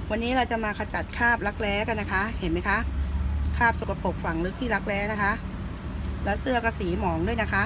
วันนี้เราจะมาขจัดคราบรักแร้กันนะคะเห็นไหมคะคราบสกปรกฝังลึกที่รักแร้นะคะแล้วเสื้อก็สีหมองด้วยนะคะ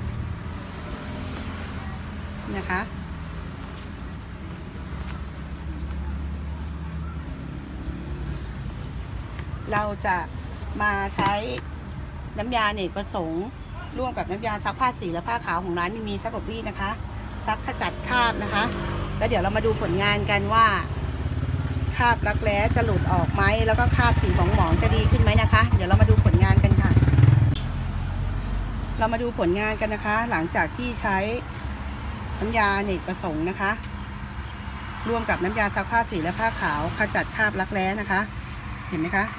เราจะมาใช้น้ำยาอเนกประสงค์ร่วมกับน้ำยาซักผ้าสีและผ้าขาวของร้านมีซักอบรีดนะคะซักขจัดคราบนะคะแล้วเดี๋ยวเรามาดูผลงานกันว่าคราบรักแร้จะหลุดออกไหมแล้วก็คราบสีหมองจะดีขึ้นไหมนะคะเดี๋ยวเรามาดูผลงานกันค่ะเรามาดูผลงานกันนะคะหลังจากที่ใช้น้ำยาอเนกประสงค์นะคะร่วมกับน้ำยาซักผ้าสีและผ้าขาวขจัดคราบรักแร้นะคะเห็นไหมคะ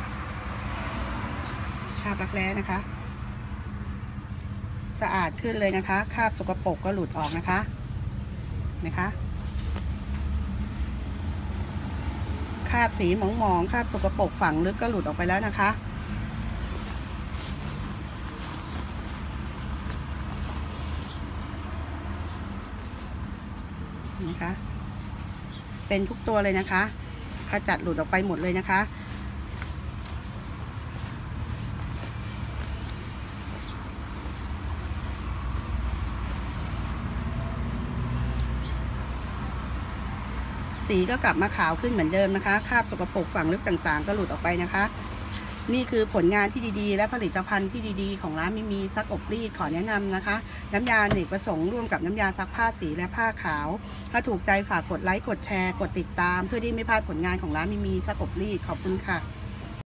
คราบรักแร้นะคะสะอาดขึ้นเลยนะคะคราบสกปรกก็หลุดออกนะคะคราบสีหมองคราบสกปรกฝังลึกก็หลุดออกไปแล้วนะคะเป็นทุกตัวเลยนะคะขจัดหลุดออกไปหมดเลยนะคะสีก็กลับมาขาวขึ้นเหมือนเดิมนะคะคราบสกปรกฝังลึกต่างๆก็หลุดออกไปนะคะนี่คือผลงานที่ดีๆและผลิตภัณฑ์ที่ดีๆของร้านมีซักอบรีดขอแนะนำนะคะน้ำยาอเนกประสงค์ร่วมกับน้ำยาซักผ้าสีและผ้าขาวถ้าถูกใจฝากกดไลค์กดแชร์กดติดตามเพื่อที่ไม่พลาดผลงานของร้านมีซักอบรีดขอบคุณค่ะ